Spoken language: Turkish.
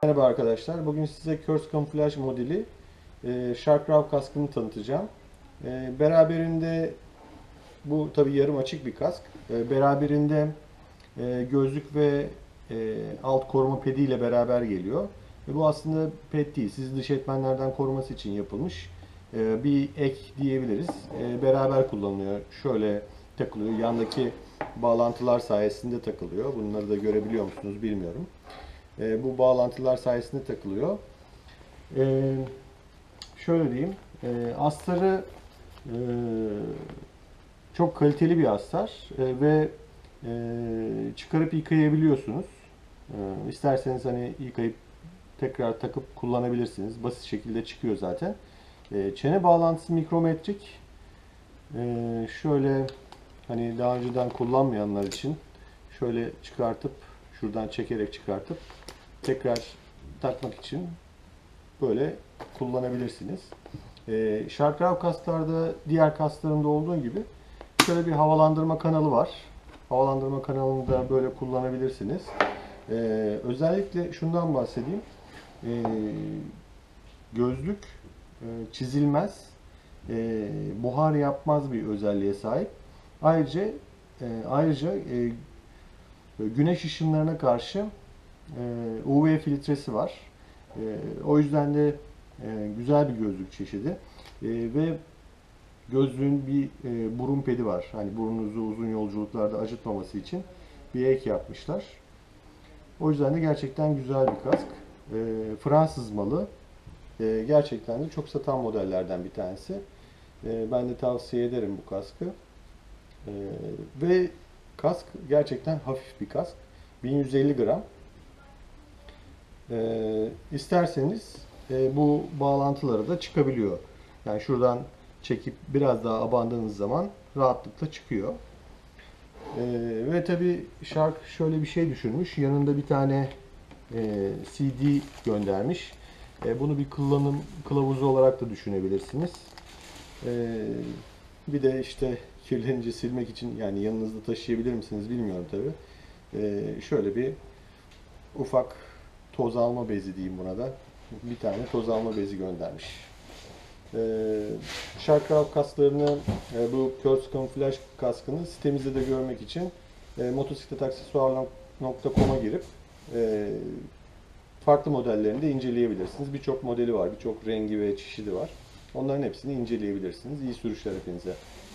Merhaba arkadaşlar. Bugün size Curse Camouflage modeli Shark Rav kaskını tanıtacağım. Beraberinde bu tabi yarım açık bir kask. Beraberinde gözlük ve alt koruma pedi ile beraber geliyor. Bu aslında ped değil, sizi dış etmenlerden koruması için yapılmış bir ek diyebiliriz. Beraber kullanılıyor. Şöyle takılıyor. Yandaki bağlantılar sayesinde takılıyor. Bunları da görebiliyor musunuz bilmiyorum. Bu bağlantılar sayesinde takılıyor. Şöyle diyeyim, astarı çok kaliteli bir astar ve çıkarıp yıkayabiliyorsunuz. İsterseniz hani yıkayıp tekrar takıp kullanabilirsiniz. Basit şekilde çıkıyor zaten. Çene bağlantısı mikrometrik. Şöyle hani daha önceden kullanmayanlar için şöyle çıkartıp şuradan çekerek çıkartıp tekrar takmak için böyle kullanabilirsiniz. Shark Rav kasklarda diğer kasklarında olduğu gibi şöyle bir havalandırma kanalı var. Havalandırma kanalını da böyle kullanabilirsiniz. Özellikle şundan bahsedeyim. Gözlük çizilmez, buhar yapmaz bir özelliğe sahip. Ayrıca güneş ışınlarına karşı UV filtresi var. O yüzden de güzel bir gözlük çeşidi. Ve gözlüğün bir burun pedi var. Hani burnunuzu uzun yolculuklarda acıtmaması için bir ek yapmışlar. O yüzden de gerçekten güzel bir kask. Fransız malı. Gerçekten de çok satan modellerden bir tanesi. Ben de tavsiye ederim bu kaskı. Ve kask gerçekten hafif bir kask. 1150 gram. İsterseniz bu bağlantıları da çıkabiliyor. Yani şuradan çekip biraz daha abandığınız zaman rahatlıkla çıkıyor. Ve tabi Shark şöyle bir şey düşünmüş. Yanında bir tane CD göndermiş. Bunu bir kullanım kılavuzu olarak da düşünebilirsiniz. Bir de işte kirlenince silmek için yani yanınızda taşıyabilir misiniz bilmiyorum tabi. Şöyle bir ufak toz alma bezi diyeyim buna da. Bir tane toz alma bezi göndermiş. Shark Rav kasklarını, bu Curse Camouflage kaskını sitemizde de görmek için motosikletaksesuar.com'a girip farklı modellerini de inceleyebilirsiniz. Birçok modeli var, birçok rengi ve çeşidi var. Onların hepsini inceleyebilirsiniz. İyi sürüşler hepinize.